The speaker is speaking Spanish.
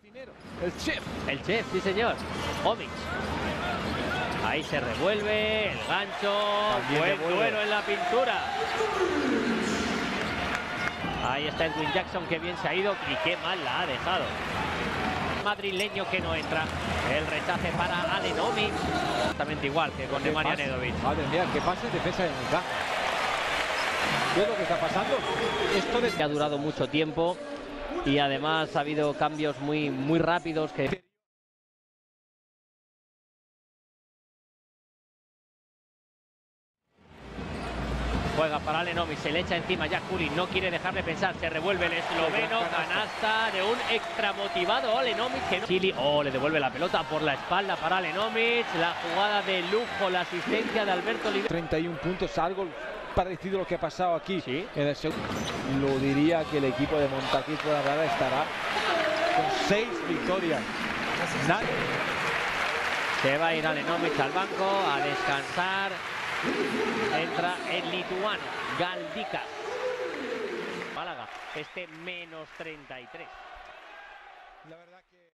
El chef, sí señor. Omic. Ahí se revuelve, el gancho, buen duelo en la pintura. Ahí está Edwin Jackson, que bien se ha ido y qué mal la ha dejado. Madrileño que no entra. El rechace para Alen Omic. Exactamente igual que con Nemanja Nedovic. Madre mía, ¿qué pasa en defensa de Unicaja? ¿Qué es lo que está pasando? Esto ha durado mucho tiempo y además ha habido cambios muy rápidos que... Juega para Alen Omic, se le echa encima Jack Culling, no quiere dejarle pensar, se revuelve el esloveno, canasta de un extramotivado Alen Omic que no... Chile, le devuelve la pelota por la espalda para Alen Omic, la jugada de lujo, la asistencia de Alberto Oliveira. 31 puntos, algo parecido a lo que ha pasado aquí. Sí. En el segundo. Lo diría que el equipo de Montaquí Fuenlabrada estará con 6 victorias. Se va a ir Alen Omic al banco a descansar. Entra el lituano Galdikas. Málaga, menos 33. La verdad que...